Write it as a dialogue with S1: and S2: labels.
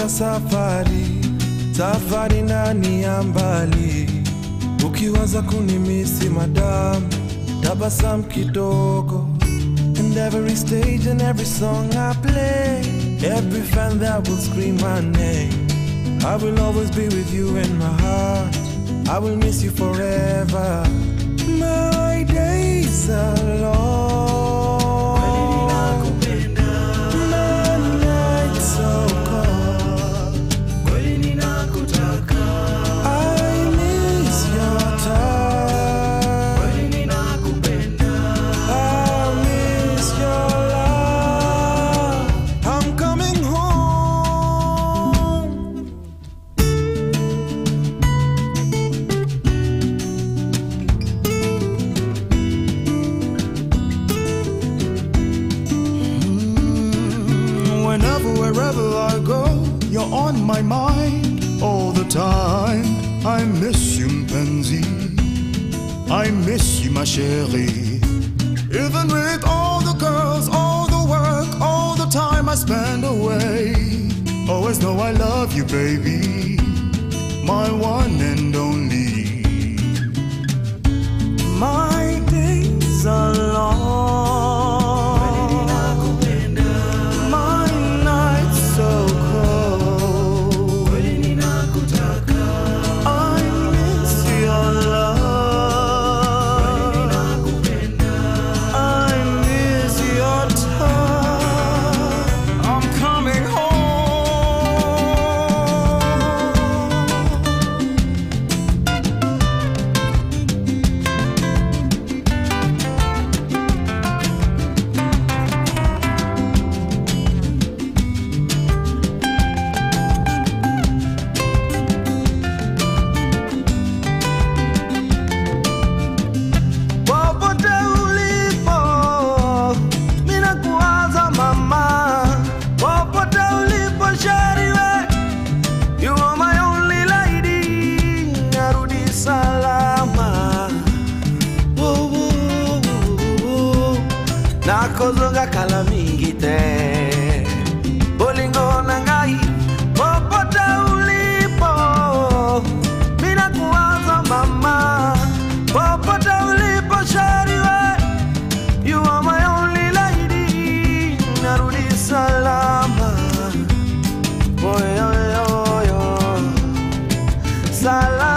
S1: Tunafunga safari, safari ndani ya mbali. Ukiwaza kunimisi madam, tabasam kidogo. And every stage and every song I play, every fan that will scream my name, I will always be with you in my heart. I will miss you forever. My days are long.
S2: Wherever I go, you're on my mind all the time. I miss you, Mpenzi. I miss you, ma chérie. Even with all the girls, all the work, all the time I spend away, always know I love you, baby, my one and only. My days are long.
S1: Nakozonga kala mingi te, bolingo nangai popote ulipo. Mina kuwaza mama, popote ulipo shari we. You are my only lady, narudi salama. Boy, yo, yo, yo. Salama.